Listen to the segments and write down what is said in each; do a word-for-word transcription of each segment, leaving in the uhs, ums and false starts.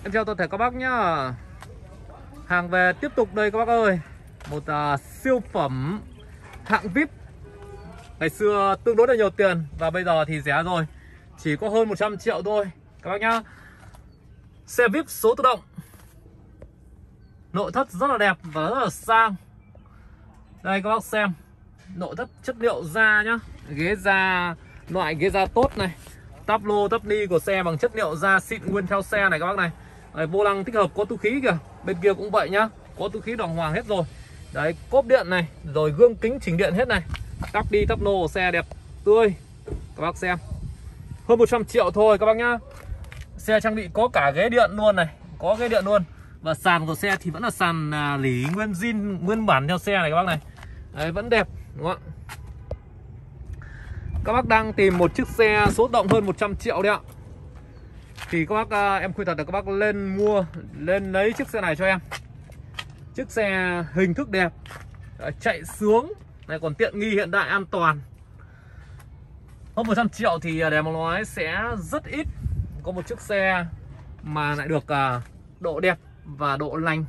Em chào toàn thể các bác nhá. Hàng về tiếp tục đây các bác ơi. Một uh, siêu phẩm hạng vi ai pi. Ngày xưa tương đối là nhiều tiền và bây giờ thì rẻ rồi. Chỉ có hơn một trăm triệu thôi các bác nhá. Xe vi ai pi số tự động. Nội thất rất là đẹp và rất là sang. Đây các bác xem. Nội thất chất liệu da nhá. Ghế da, loại ghế da tốt này. Táp lô, táp ni của xe bằng chất liệu da xịn nguyên theo xe này các bác này. Đấy, vô lăng tích hợp có túi khí kìa. Bên kia cũng vậy nhá. Có túi khí đàng hoàng hết rồi. Đấy, cốp điện này. Rồi gương kính chỉnh điện hết này. Tắp đi tắp nô của xe đẹp tươi. Các bác xem. Hơn một trăm triệu thôi các bác nhá. Xe trang bị có cả ghế điện luôn này. Có ghế điện luôn. Và sàn của xe thì vẫn là sàn à, lỉ nguyên zin, nguyên bản theo xe này các bác này. Đấy, vẫn đẹp đúng không ạ? Các bác đang tìm một chiếc xe số động hơn một trăm triệu đấy ạ. Thì các bác, em khuyên thật là các bác lên mua, lên lấy chiếc xe này cho em. Chiếc xe hình thức đẹp, chạy sướng, này còn tiện nghi hiện đại an toàn. Hơn một trăm triệu thì để mà nói sẽ rất ít có một chiếc xe mà lại được độ đẹp và độ lành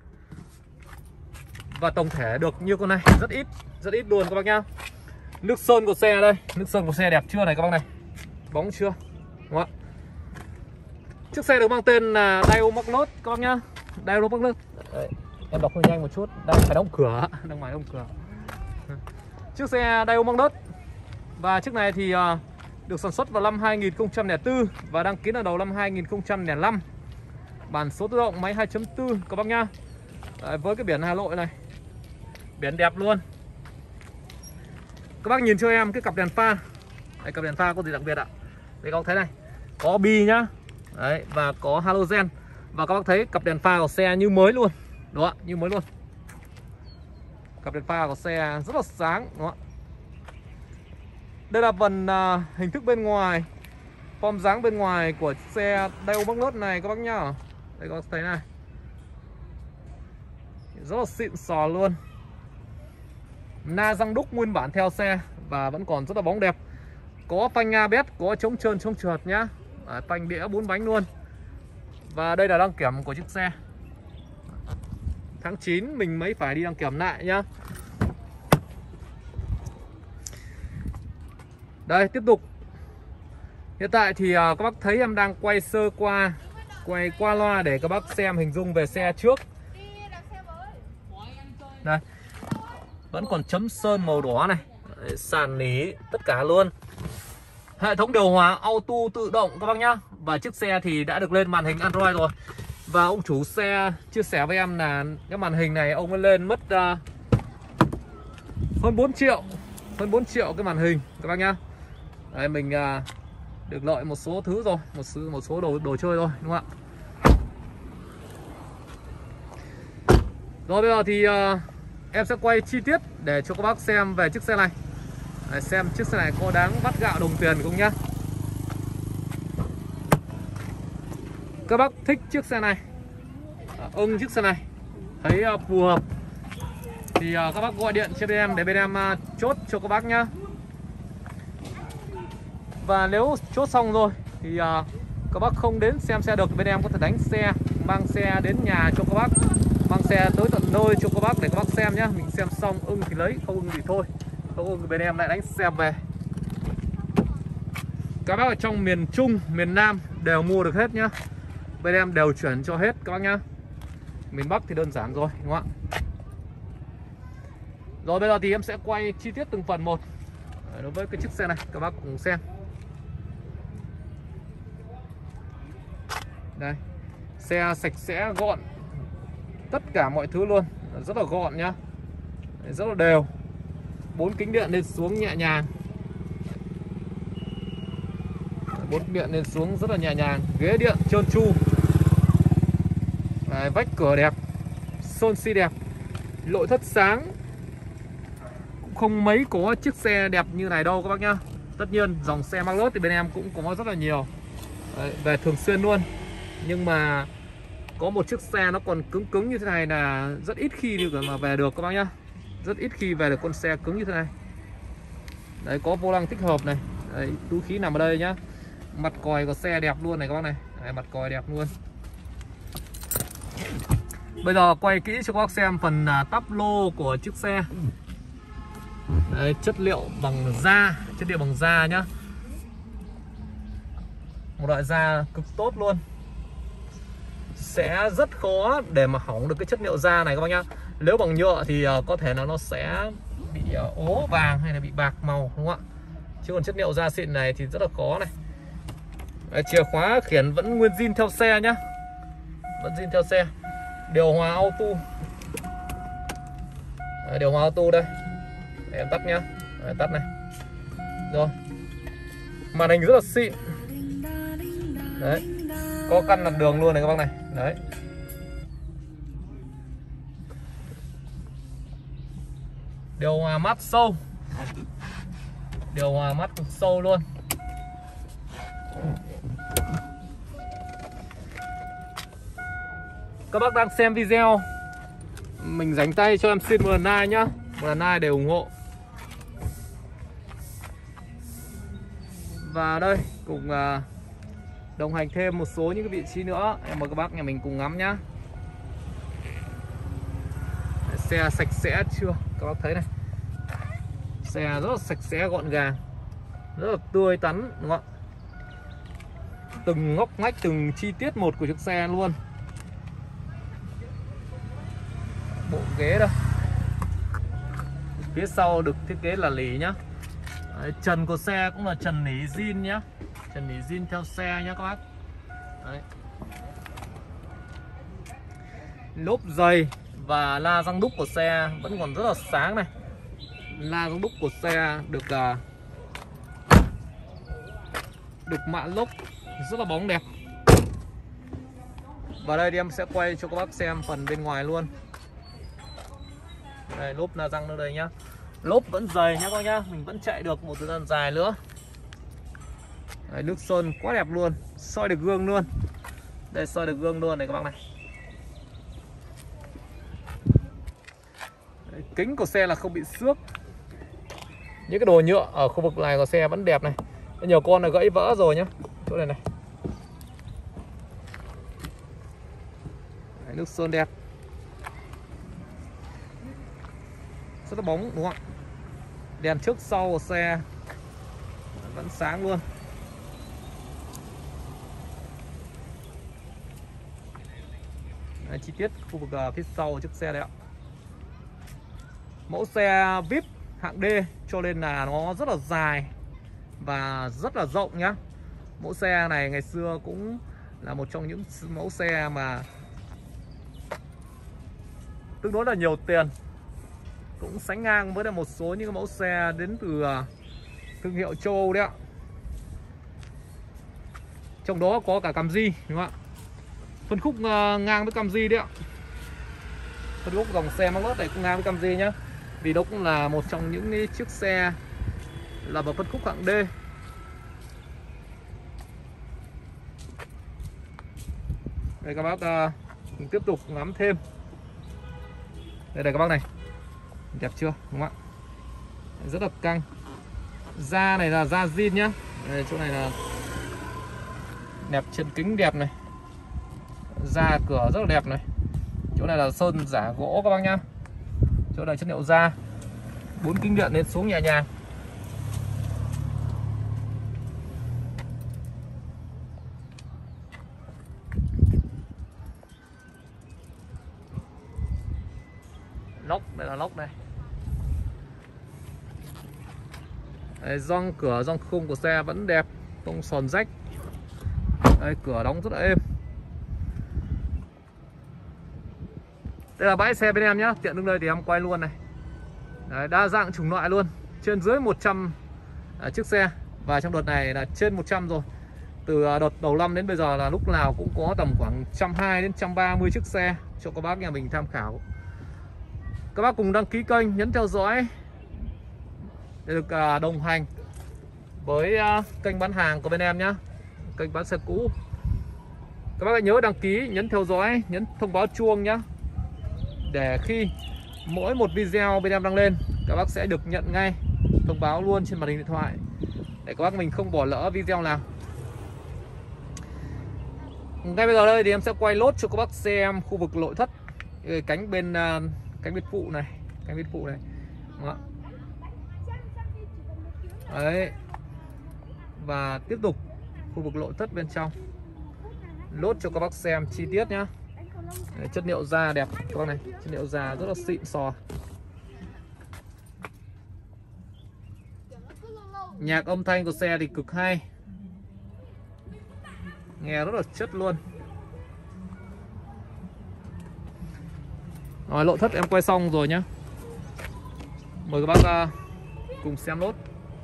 và tổng thể được như con này. Rất ít, rất ít luôn các bác nhá. Nước sơn của xe đây, nước sơn của xe đẹp chưa này các bác này. Bóng chưa, đúng không ạ? Chiếc xe được mang tên là Daewoo Magnus các bác nhá. Daewoo Magnus. Đấy, em đọc hơi nhanh một chút, đang phải đóng cửa, đang phải đóng cửa. Chiếc xe Daewoo Magnus. Và chiếc này thì uh, được sản xuất vào năm hai nghìn không trăm lẻ bốn và đăng ký là đầu năm hai nghìn không trăm lẻ năm. Bản số tự động, máy hai chấm bốn các bác nhá. Đấy, với cái biển Hà Nội này. Biển đẹp luôn. Các bác nhìn cho em cái cặp đèn pha. Đây, cặp đèn pha có gì đặc biệt ạ? Đây các bác thấy này. Có bi nhá. Đấy, và có halogen. Và các bác thấy cặp đèn pha của xe như mới luôn. Đúng không ạ? Như mới luôn. Cặp đèn pha của xe rất là sáng, đúng không ạ? Đây là phần uh, hình thức bên ngoài, form dáng bên ngoài của xe Daewoo Magnus này các bác nhá. Đây các bác thấy này. Rất là xịn sò luôn. Na răng đúc nguyên bản theo xe và vẫn còn rất là bóng đẹp. Có phanh a bê ét, có chống trơn chống trượt nhá. À, phanh đĩa bốn bánh luôn. Và đây là đăng kiểm của chiếc xe. Tháng chín mình mới phải đi đăng kiểm lại nhá. Đây tiếp tục. Hiện tại thì uh, các bác thấy em đang quay sơ qua, quay qua loa để các bác xem hình dung về xe trước. Đây, vẫn còn chấm sơn màu đỏ này. Đấy, sàn nỉ tất cả luôn. Hệ thống điều hòa auto tự động các bác nhá. Và chiếc xe thì đã được lên màn hình Android rồi. Và ông chủ xe chia sẻ với em là cái màn hình này ông ấy lên mất uh, hơn bốn triệu. Hơn bốn triệu cái màn hình các bác nhá. Đấy, mình uh, được lợi một số thứ rồi, một số, một số đồ, đồ chơi rồi đúng không ạ? Rồi bây giờ thì uh, em sẽ quay chi tiết để cho các bác xem về chiếc xe này. Để xem chiếc xe này có đáng vắt gạo đồng tiền không nhá. Các bác thích chiếc xe này, à, ưng chiếc xe này, thấy uh, phù hợp thì uh, các bác gọi điện cho bên em để bên em uh, chốt cho các bác nhá. Và nếu chốt xong rồi thì uh, các bác không đến xem xe được thì bên em có thể đánh xe, mang xe đến nhà cho các bác, mang xe tới tận nơi cho các bác để các bác xem nhá. Mình xem xong ưng thì lấy, không ưng thì thôi. Không ưng thì bên em lại đánh xe về. Các bác ở trong miền Trung, miền Nam đều mua được hết nhá. Bên em đều chuyển cho hết các bác nhá. Miền Bắc thì đơn giản rồi đúng không ạ? Rồi bây giờ thì em sẽ quay chi tiết từng phần một đối với cái chiếc xe này, các bác cùng xem. Đây, xe sạch sẽ gọn, tất cả mọi thứ luôn, rất là gọn nhá, rất là đều. Bốn kính điện lên xuống nhẹ nhàng, bốn kính điện lên xuống rất là nhẹ nhàng. Ghế điện trơn tru. Đấy, vách cửa đẹp, sơn xi đẹp, nội thất sáng. Cũng không mấy có chiếc xe đẹp như này đâu các bác nhá. Tất nhiên dòng xe Magnus thì bên em cũng có rất là nhiều. Đấy, về thường xuyên luôn. Nhưng mà có một chiếc xe nó còn cứng cứng như thế này là rất ít khi được mà về được các bác nhá. Rất ít khi về được con xe cứng như thế này. Đấy, có vô lăng tích hợp này. Đấy, túi khí nằm ở đây nhá. Mặt còi của xe đẹp luôn này các bác này. Đấy, mặt còi đẹp luôn. Bây giờ quay kỹ cho các bác xem phần uh, tắp lô của chiếc xe. Đấy, chất liệu bằng da, chất liệu bằng da nhá. Một loại da cực tốt luôn. Sẽ rất khó để mà hỏng được cái chất liệu da này các bác nhá. Nếu bằng nhựa thì uh, có thể là nó sẽ bị uh, ố vàng hay là bị bạc màu, đúng không ạ? Chứ còn chất liệu da xịn này thì rất là khó này. Đấy, chìa khóa khiển vẫn nguyên zin theo xe nhá. Vẫn zin theo xe. Điều hòa auto. Đấy, điều hòa auto đây. Để em tắt nhá. Đấy, tắt này. Rồi. Màn hình rất là xịn. Đấy. Có căn làn đường luôn này các bác này. Đấy. Điều hòa mát sâu. Điều hòa mát cực sâu luôn. Các bác đang xem video, mình dành tay cho em xin một lần like nhá. Một lần like để ủng hộ. Và đây cùng uh, đồng hành thêm một số những cái vị trí nữa. Em mời các bác nhà mình cùng ngắm nhá. Xe sạch sẽ chưa? Các bác thấy này. Xe rất là sạch sẽ gọn gàng, rất là tươi tắn, đúng không ạ? Từng ngóc ngách, từng chi tiết một của chiếc xe luôn. Bộ ghế đây. Phía sau được thiết kế là lì nhá. Đấy, trần của xe cũng là trần nỉ zin nhá. Trần nỉ zin theo xe nhá các bác. Đấy. Lốp dày và la răng đúc của xe vẫn còn rất là sáng này. La răng đúc của xe được uh, được mạ lốp rất là bóng đẹp. Và đây thì em sẽ quay cho các bác xem phần bên ngoài luôn. Đây, lốp la răng ở đây nhá. Lốp vẫn dày nhá các bác nhá. Mình vẫn chạy được một thời gian dài nữa. Đấy, nước sơn quá đẹp luôn. Soi được gương luôn. Đây, soi được gương luôn này các bác này. Đấy, kính của xe là không bị xước. Những cái đồ nhựa ở khu vực này của xe vẫn đẹp này. Nhiều con là gãy vỡ rồi nhá. Chỗ này này. Đấy, nước sơn đẹp. Rất là bóng đúng không ạ? Đèn trước sau của xe vẫn sáng luôn. Đấy, chi tiết khu vực uh, phía sau của chiếc xe đấy ạ. Mẫu xe vê i pê hạng D cho nên là nó rất là dài và rất là rộng nhá. Mẫu xe này ngày xưa cũng là một trong những mẫu xe mà tương đối là nhiều tiền, cũng sánh ngang với một số những mẫu xe đến từ thương hiệu châu Âu đấy ạ. Trong đó có cả Camry đúng không ạ? Phân khúc ngang với Camry đấy ạ. Phân khúc dòng xe măng lót này cũng ngang với Camry nhá. Vì đó cũng là một trong những chiếc xe là vào phân khúc hạng D. Đây các bác uh, tiếp tục ngắm thêm. Đây đây các bác này. Đẹp chưa đúng không ạ? Rất là căng. Da này là da zin nhá. Đây, chỗ này là đẹp, chân kính đẹp này. Da cửa rất là đẹp này. Chỗ này là sơn giả gỗ các bác nhá. Chỗ này chất liệu da. Bốn kính điện lên xuống nhẹ nhàng. Lốc, đây là lốc này. Đây, gioăng cửa, gioăng khung của xe vẫn đẹp, không sòn rách. Đây, cửa đóng rất là êm. Đây là bãi xe bên em nhá, tiện đứng đây thì em quay luôn này. Đấy, đa dạng chủng loại luôn, trên dưới một trăm à, chiếc xe. Và trong đợt này là trên một trăm rồi. Từ đợt đầu năm đến bây giờ là lúc nào cũng có tầm khoảng một trăm hai mươi đến một trăm ba mươi chiếc xe cho các bác nhà mình tham khảo. Các bác cùng đăng ký kênh, nhấn theo dõi để được uh, đồng hành với uh, kênh bán hàng của bên em nhé, kênh bán xe cũ. Các bác hãy nhớ đăng ký, nhấn theo dõi, nhấn thông báo chuông nhé, để khi mỗi một video bên em đăng lên các bác sẽ được nhận ngay thông báo luôn trên màn hình điện thoại, để các bác mình không bỏ lỡ video nào. Ngay bây giờ đây thì em sẽ quay lốt cho các bác xem khu vực nội thất, cánh bên uh, cánh bên phụ này, cánh bên phụ này. Đó. Đấy. Và tiếp tục khu vực nội thất bên trong. Lốt cho các bác xem chi tiết nhá. Đấy, chất liệu da đẹp các bác này, chất liệu da rất là xịn sò. Nhạc âm thanh của xe thì cực hay, nghe rất là chất luôn. Rồi, nội thất em quay xong rồi nhá. Mời các bác uh, cùng xem nốt.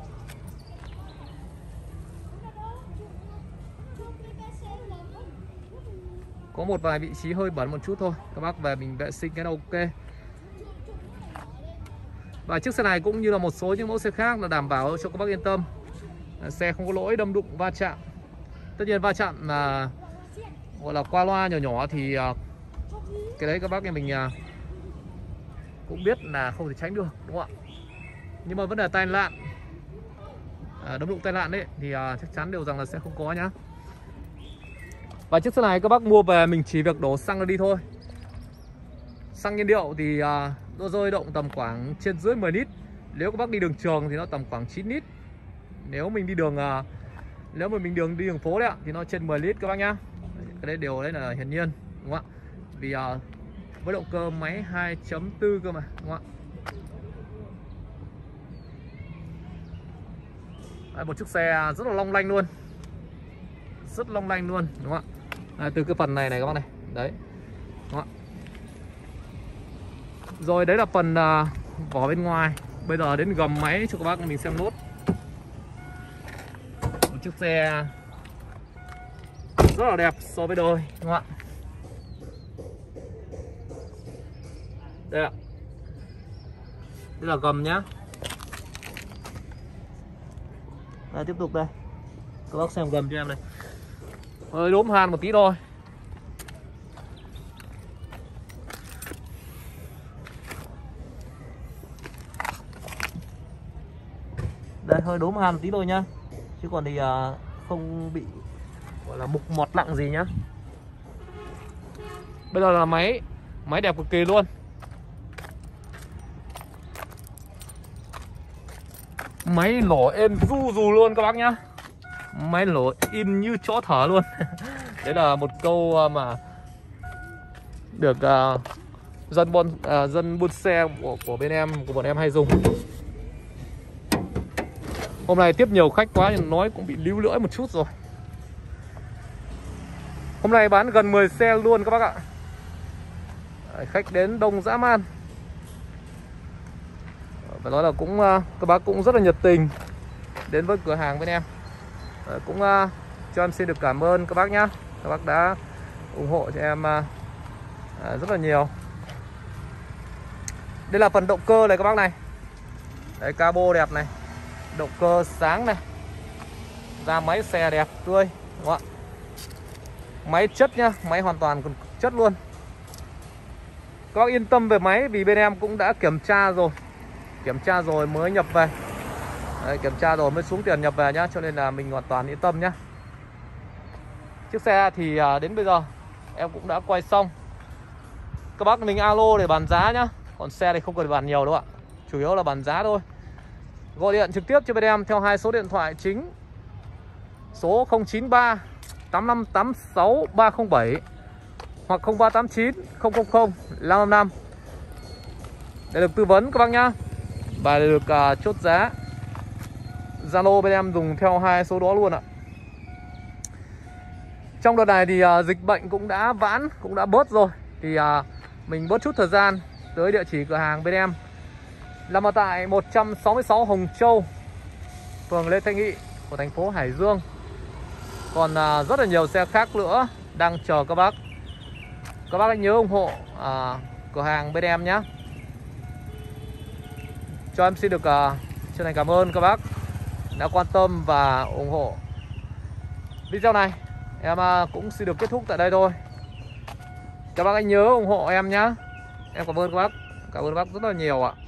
Có một vài vị trí hơi bẩn một chút thôi, các bác về mình vệ sinh cái là ok. Và chiếc xe này cũng như là một số những mẫu xe khác là đảm bảo cho các bác yên tâm, xe không có lỗi đâm đụng va chạm. Tất nhiên va chạm mà gọi là qua loa nhỏ nhỏ thì cái đấy các bác em mình cũng biết là không thể tránh được, đúng không ạ? Nhưng mà vấn đề tai nạn, đâm đụng tai nạn đấy thì chắc chắn đều rằng là sẽ không có nhá. Và chiếc xe này các bác mua về mình chỉ việc đổ xăng ra đi thôi. Xăng nhiên liệu thì nó rơi động tầm khoảng trên dưới mười lít. Nếu các bác đi đường trường thì nó tầm khoảng chín lít. Nếu mình đi đường Nếu mà mình đường đi đường phố đấy ạ thì nó trên mười lít các bác nhá. Cái đấy điều đấy là hiển nhiên, đúng không ạ? Vì với động cơ máy hai chấm bốn cơ mà, đúng không ạ? Đấy, một chiếc xe rất là long lanh luôn, rất long lanh luôn, đúng không ạ? À, từ cái phần này này các bác này, đấy, đúng không ạ? Rồi đấy là phần uh, vỏ bên ngoài. Bây giờ đến gầm máy cho các bác mình xem nốt. Một chiếc xe rất là đẹp so với đôi, đúng không ạ? Đây ạ, đây là gầm nhá. Đây, tiếp tục đây, các bác xem gầm cho em này, hơi đốm han một tí thôi. Đây, hơi đốm han một tí thôi nhá, chứ còn thì uh, không bị gọi là mục mọt nặng gì nhá. Bây giờ là máy máy đẹp cực kỳ luôn. Máy nổ êm ru rù luôn các bác nhá. Máy nổ im như chó thở luôn. Đấy là một câu mà được uh, dân bon uh, dân buôn xe của, của bên em, của bọn em hay dùng. Hôm nay tiếp nhiều khách quá nên nói cũng bị líu lưỡi một chút rồi. Hôm nay bán gần mười xe luôn các bác ạ. Khách đến đông dã man. Phải nói là cũng các bác cũng rất là nhiệt tình đến với cửa hàng bên em. Cũng cho em xin được cảm ơn các bác nhá. Các bác đã ủng hộ cho em rất là nhiều. Đây là phần động cơ này các bác này. Đấy, cabo đẹp này, động cơ sáng này, ra máy xe đẹp tươi, đúng không ạ? Máy chất nhá, máy hoàn toàn còn chất luôn. Các bác yên tâm về máy vì bên em cũng đã kiểm tra rồi, kiểm tra rồi mới nhập về. Đấy, kiểm tra rồi mới xuống tiền nhập về nhá, cho nên là mình hoàn toàn yên tâm nhá. Chiếc xe thì đến bây giờ em cũng đã quay xong. Các bác mình alo để bàn giá nhá. Còn xe thì không cần bàn nhiều đâu ạ, chủ yếu là bàn giá thôi. Gọi điện trực tiếp cho bên em theo hai số điện thoại chính, số không chín ba tám năm tám sáu ba không bảy hoặc không ba tám chín không không không năm năm năm để được tư vấn các bác nhá, và để được uh, chốt giá. Zalo bên em dùng theo hai số đó luôn ạ. Trong đợt này thì uh, dịch bệnh cũng đã vãn, cũng đã bớt rồi, thì uh, mình bớt chút thời gian tới địa chỉ cửa hàng bên em nằm ở tại một trăm sáu mươi sáu Hồng Châu, phường Lê Thanh Nghị của thành phố Hải Dương. Còn à, rất là nhiều xe khác nữa đang chờ các bác. Các bác hãy nhớ ủng hộ à, cửa hàng bên em nhé. Cho em xin được à, chân thành cảm ơn các bác đã quan tâm và ủng hộ video này. Em à, cũng xin được kết thúc tại đây thôi. Các bác hãy nhớ ủng hộ em nhé. Em cảm ơn các bác. Cảm ơn các bác rất là nhiều ạ.